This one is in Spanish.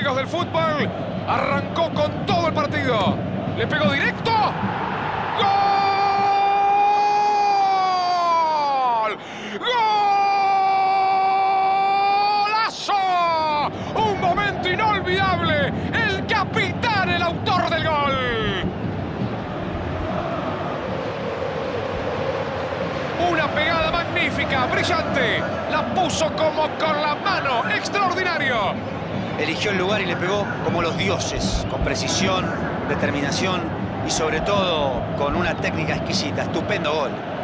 amigos del fútbol. Arrancó con todo el partido. Le pegó directo. ¡Gol! ¡Golazo! Un momento inolvidable. El capitán, el autor del gol. Una pegada magnífica, brillante. La puso como con la mano. Extraordinario. Eligió el lugar y le pegó como los dioses, con precisión, determinación y sobre todo con una técnica exquisita. Estupendo gol.